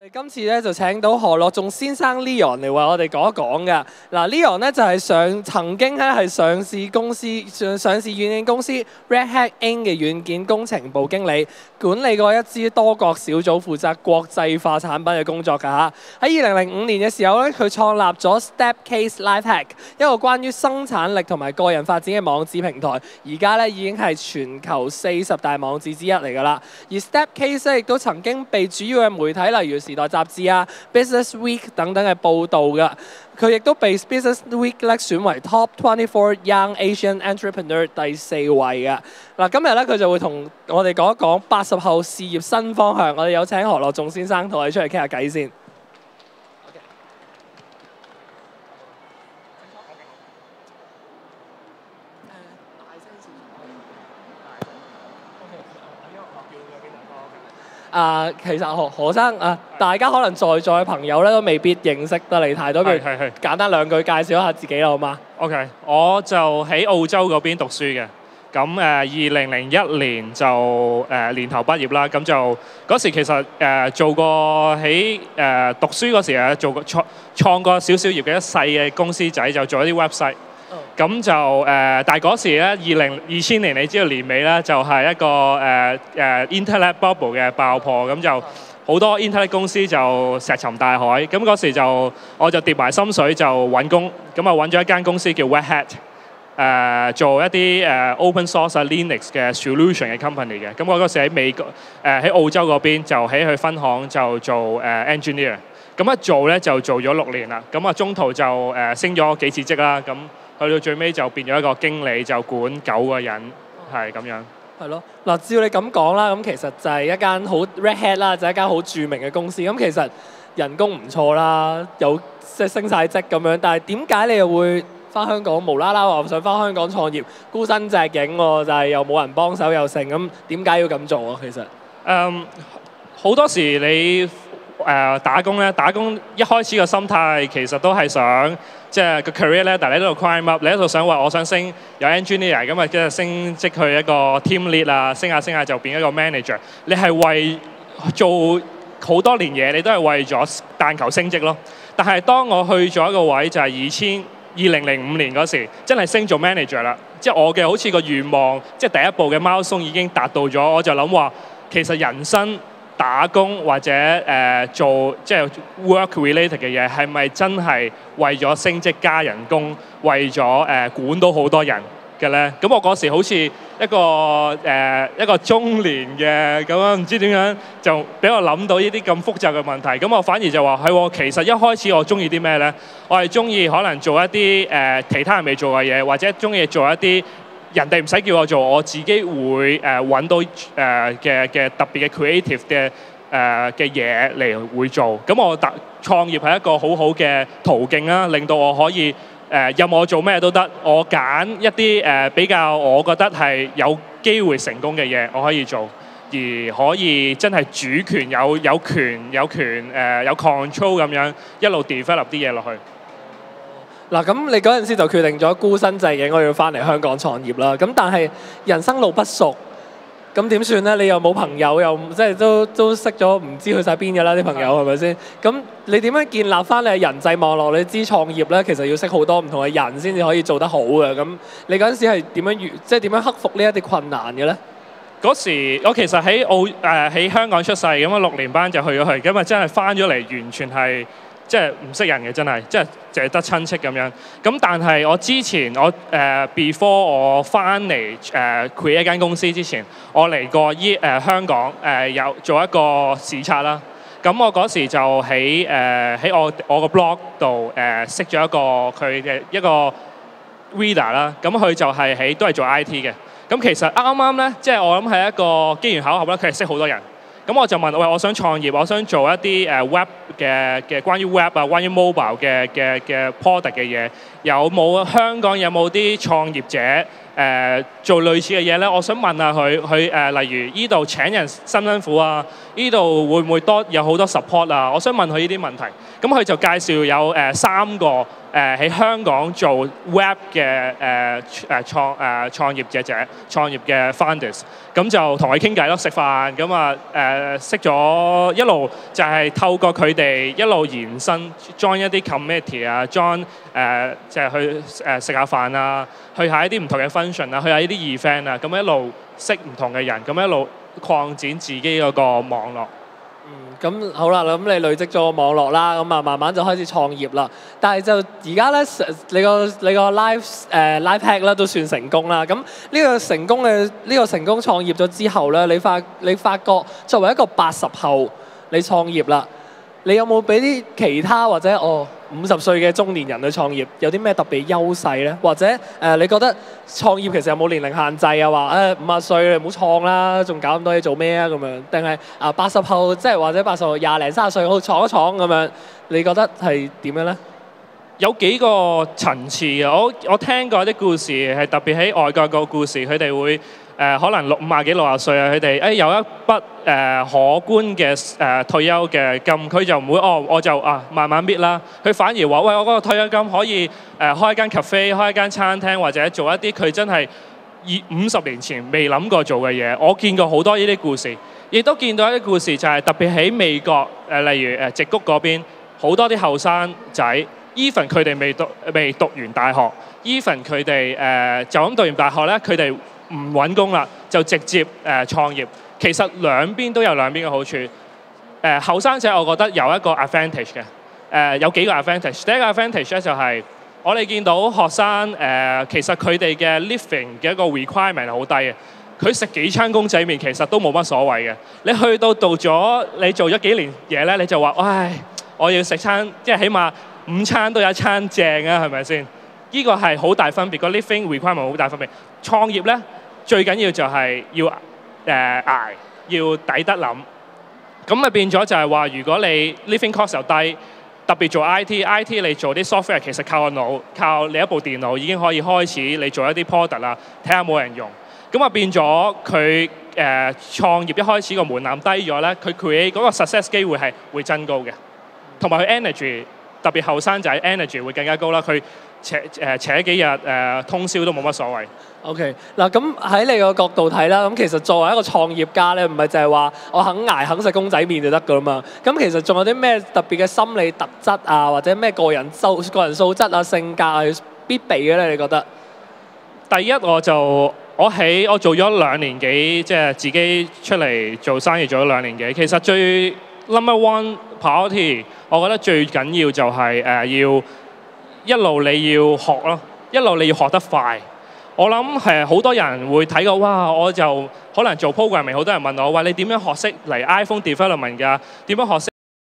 今次咧就請到何樂頌先生 Leon 嚟為我哋講一講嘅。嗱 Leon 咧就係曾經咧係上市軟件公司 Red Hat Inc 嘅軟件工程部經理，管理過一支多國小組負責國際化產品嘅工作㗎嚇。喺2005年嘅時候咧，佢創立咗 Stepcase LifeHack， 一個關於生產力同埋個人發展嘅網址平台。而家咧已經係全球40大網址之一嚟㗎啦。而 Stepcase 咧亦都曾經被主要嘅媒體例如時代雜誌啊、Business Week 等等嘅報導㗎，佢亦都被 Business Week 咧選為 Top 24 Young Asian Entrepreneur 第4位嘅。嗱，今日咧佢就會同我哋講一講80後事業新方向。我哋有請何樂頌先生同我哋出嚟傾下偈先。其實何生大家可能在座嘅朋友咧都未必認識得你太多，譬如簡單兩句介紹一下自己啦，好嗎 ？OK， 我就喺澳洲嗰邊讀書嘅，咁2001年就年頭畢業啦，咁就嗰時其實做過喺讀書嗰時做過創過少少業嘅一細嘅公司仔，就做一啲 website。咁就但係嗰時咧2000年你知道年尾咧就係一個Internet bubble 嘅爆破，咁就好多 Internet 公司就石沉大海。咁嗰時我就跌埋心水就揾工，咁啊揾咗一間公司叫 Red Hat，做一啲open source Linux 嘅 solution 嘅 company 嘅。咁我嗰時喺美國喺澳洲嗰邊就喺佢分行就做engineer。咁一做咧就做咗6年啦。咁啊中途就升咗幾次職啦。咁去到最尾就變咗一個經理，就管9個人，係咁樣。係咯， 嗱，照你咁講啦，咁其實就係一間好 Red Hat 啦，就係一間好著名嘅公司。咁其實人工唔錯啦，有即係升晒職咁樣。但係點解你又會翻香港無啦啦話想翻香港創業，孤身隻影喎，就係又冇人幫手又剩咁，點解要咁做啊？其實好多時你打工咧，打工一開始嘅心態其實都係想。即係個 career ladder，你喺度 climb up，你喺度想話我想升有 engineer 咁啊，即係升職去一個 team lead 啊，升下就變一個 manager。你係為做好多年嘢，你都係為咗但求升職咯。但係當我去咗一個位，就係2005年嗰時，真係升做 manager 啦。即係我嘅好似個願望，即係第一步嘅milestone已經達到咗，我就諗話其實人生打工或者做即係 work related 嘅嘢，係咪真係為咗升職加人工，為咗管到好多人嘅咧？咁我嗰時好似一個中年嘅咁樣，唔知點樣就俾我諗到呢啲咁複雜嘅問題。咁我反而就話係，其實一開始我中意啲咩咧？我係中意可能做一啲其他人未做嘅嘢，或者中意做一啲人哋唔使叫我做，我自己會揾到嘅特別嘅 creative 嘅嘢嚟會做。咁我創業係一個好好嘅途徑啦，令到我可以任我做咩都得。我揀一啲比較我覺得係有機會成功嘅嘢，我可以做，而可以真係主權有權有 control 咁樣一路 develop 啲嘢落去。 嗱，咁你嗰陣時就決定咗孤身隻影，我要翻嚟香港創業啦。咁但係人生路不熟，咁點算咧？你又冇朋友，又即係都識咗唔知去晒邊㗎啦啲朋友，係咪先？咁你點樣建立翻你嘅人際網絡？你知創業咧，其實要識好多唔同嘅人先至可以做得好嘅。咁你嗰陣時係點樣克服呢一啲困難嘅咧？ 嗰時我其實喺香港出世，咁啊6年班就去咗去，咁啊真係翻咗嚟完全係。即係唔識人嘅，真係，即係淨係得親戚咁樣。咁但係我之前before 我翻嚟create 一間公司之前，我嚟過香港有做一個視察啦。咁我嗰時就喺我個 blog 度識咗佢嘅一個 reader 啦。咁佢就係都係做 IT 嘅。咁其實啱啱咧，即係我諗係一個機緣巧合啦。佢係識好多人。咁我就問喂，我想創業，我想做一啲web 嘅關於 web 啊，關於 mobile 嘅 product 嘅嘢，香港有冇啲創業者做類似嘅嘢咧，我想問下佢例如呢度請人辛唔辛苦啊？呢度會唔會有好多 support 啊？我想問佢呢啲問題。咁佢就介紹有3個喺香港做 web 嘅創業嘅 founders， 咁就同佢傾偈咯，食飯咁啊識咗一路就係透過佢哋一路延伸 join 一啲 committee 啊 join 就係去食下飯啊，去下一啲唔同嘅 function 啊，去下呢啲 event 啊，咁一路識唔同嘅人，咁一路擴展自己嗰個網絡。 咁好啦，咁你累積咗個網絡啦，咁啊慢慢就開始創業啦。但係就而家咧，你個 life hack 咧都算成功啦。咁呢個成功創業咗之後咧，你發覺作為一個80後，你創業啦，你有冇俾啲其他或者50歲嘅中年人去創業，有啲咩特別優勢咧？或者你覺得創業其實有冇年齡限制啊？話50歲你唔好創啦，仲搞咁多嘢做咩啊？咁樣定係80後即係或者80後20零30歲好闖一闖咁樣？你覺得係點樣咧？ 有幾個層次嘅，我聽過啲故事係特別喺外國個故事，佢哋會可能50幾60歲啊，佢哋有一筆可觀嘅退休嘅金，佢就唔會我就慢慢搣啦，佢反而話喂，我嗰個退休金可以開一間 cafe， 開一間餐廳，或者做一啲佢真係50年前未諗過做嘅嘢。我見過好多呢啲故事，亦都見到一啲故事就係特別喺美國例如矽谷嗰邊，好多啲後生仔 even 佢哋未讀完大學 even 佢哋就咁讀完大學咧，佢哋唔揾工啦，就直接創業。其實兩邊都有兩邊嘅好處。後生仔我覺得有一個 advantage 嘅，有幾個 advantage。第一個 advantage 咧就係我哋見到學生其實佢哋嘅 living 嘅一個 requirement 係好低嘅。佢食幾餐公仔麵其實都冇乜所謂嘅。你去到你做咗幾年嘢咧，你就話唉，我要食餐即係起碼5餐都有一餐正啊，係咪先？呢個係好大分別，個 living requirement 好大分別。創業咧最緊要就係要捱，要抵得諗。咁咪變咗就係話，如果你 living cost 又低，特別做 IT 你做啲 software 其實靠個腦，靠你一部電腦已經可以開始你做一啲 product 啦，睇下冇人用。咁啊變咗佢創業一開始個門檻低咗咧，佢 create 嗰個 success 機會係會增高嘅，同埋佢 energy 特別後生仔 energy 會更加高啦。佢扯幾日通宵都冇乜所謂。 OK， 嗱咁喺你個角度睇啦，咁其實作為一個創業家咧，唔係就係話我肯捱肯食公仔麵就得噶啦嘛。咁其實仲有啲咩特別嘅心理特質啊，或者咩個人素質啊、性格係必備嘅咧？你覺得？ 第一我做咗2年幾，即係自己出嚟做生意做咗2年幾。其實最 number one priority， 我覺得最緊要就係要一路你要學咯，一路你要學得快。我諗好多人會睇過，哇！我就可能做 programming， 好多人問我，喂，你點樣學識嚟 iPhone development 㗎？點樣學識